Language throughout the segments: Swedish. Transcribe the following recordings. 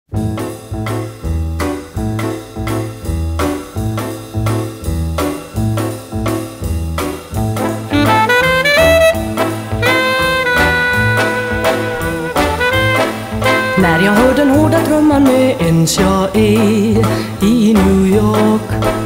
När jag hör den hårda trumman med ens jag är i New York.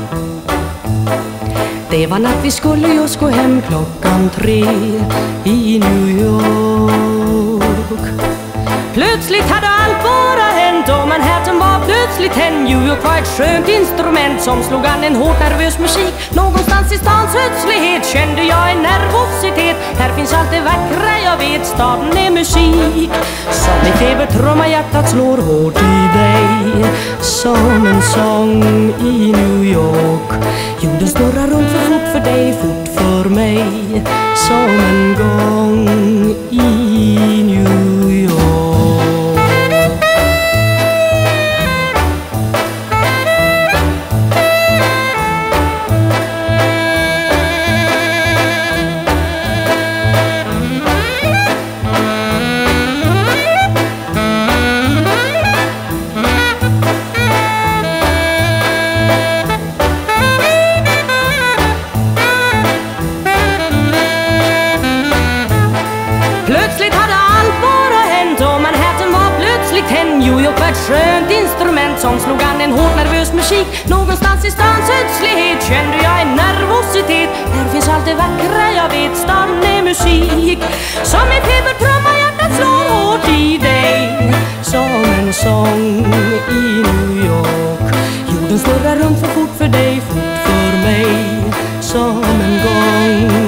Det var natt, vi skulle just gå hem 3:00 i New York. Plötsligt hade allt bara hänt och Manhattan var plötsligt hen. New York var ett skönt instrument som slog an en hårt nervös musik. Någonstans i stans ödslighet kände jag en nervositet. Här finns allt det vackra jag vet, staden är musik. Som i febertrumma hjärtat slår hårt i dig. Som en sång i New York. Jorden snurrar runt för fort för dig, fort för mig. Som en gång i New York. New York var ett skönt instrument som slog an en hårt nervös musik. Någonstans i stans ödslighet kände jag en nervositet. Här finns allt det vackra jag vet, staden är musik. Som i febertrumma hjärtat slår hårt i dig. Som en sång i New York. Jorden snurrar runt för fort för dig, fort för mig. Som en gång